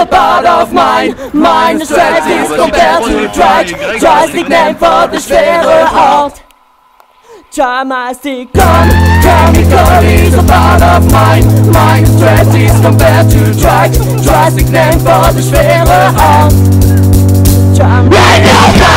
a part of mine. Mine is tragedies compared to Dry's nickname for the schwere Art. Jamaica chemical is a part of mine. Mine is tragedies compared to Dry's nickname for the schwere Art.